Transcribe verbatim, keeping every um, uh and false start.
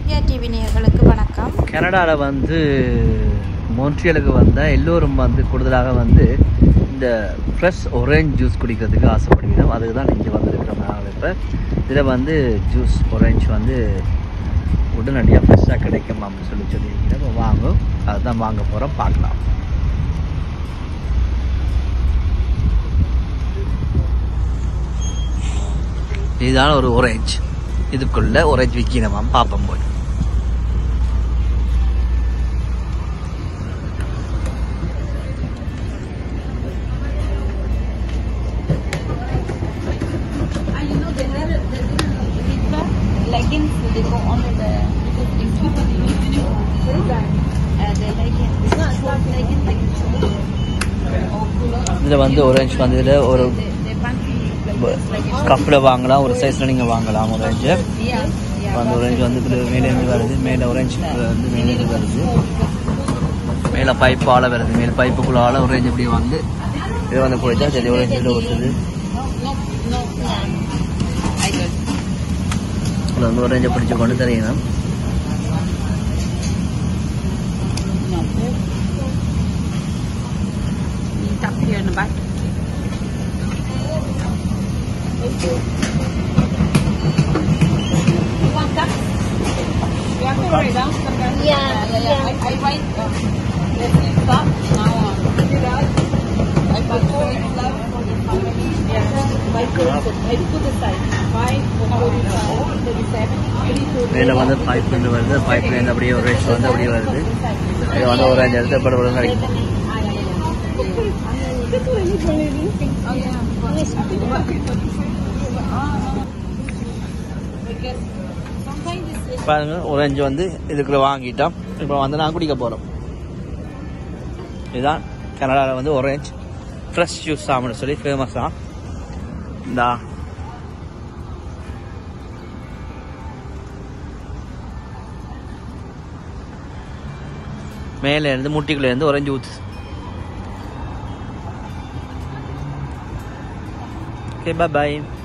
Sathya TV நேயர்களுக்கு வணக்கம். கனடாவில் வந்து மோன்ட்ரியலுக்கு வந்தால் எல்லோரும் வந்து கூடுதலாக வந்து இந்த ஃப்ரெஷ் ஒரேஞ்ச் ஜூஸ் குடிக்கிறதுக்கு ஆசைப்படுகிறோம். அதுக்கு தான் இங்கே வந்துருக்கிறோம். நாங்கள் இப்போ இதில் வந்து ஜூஸ் ஒரேஞ்ச் வந்து உடனடியாக ஃப்ரெஷ்ஷாக கிடைக்கும் அப்படின்னு சொல்லி சொல்லியிருக்கிறேன். இப்போ வாங்கும் அதுதான் வாங்க போகிறோம், பார்க்கலாம். இதுதான ஒரு ஒரேஞ்ச், இதுக்குள்ள ஒரேஞ்ச் விற்கணுமா பார்ப்போம் போய். இதில் வந்து ஒரேஞ்ச் வந்து இதில் ஒரு கப்பில் வாங்கலாம், ஒரு சைஸில் நீங்கள் வாங்கலாம். ஒரேஞ்சு அந்த ஒரேஞ்சு வந்து மேலேருந்து வருது, மேலே ஒரேஞ்சு வந்து மேலேருந்து வருது, மேலே பைப்பால் வருது, மேலே பைப்புக்குள்ளால் ஒரேஞ்சு இப்படி வந்து இது வந்து போயிட்டா சரி ஒரேஞ்சில் ஒருத்தது. இதில் வந்து ஒரேஞ்சை பிடிச்சி கொண்டு தெரியணும். மேலே வந்து பைப் வந்து வருது, பைப்லேருந்து அப்படியே ஒரு ரேஸ் வந்து அப்படியே வருது. இது வந்து ஒரு அஞ்சு இடத்துல பட படம் கிடைக்கும். பாருங்க, ஒரேஞ்சு வந்து இதுக்குள்ள வாங்கிட்டோம். இப்போ வந்து நான் குடிக்க போகிறோம். இதுதான் கனடாவில் வந்து ஒரேஞ்ச் ஃப்ரெஷ் ஜூஸ் சாப்பிட சொல்லி ஃபேமஸ் தான். இந்தா மேலே இருந்து முட்டிக்குள்ளே இருந்து ஒரேஞ்சு ஊத்து. ஓகே, பாய் பாய்.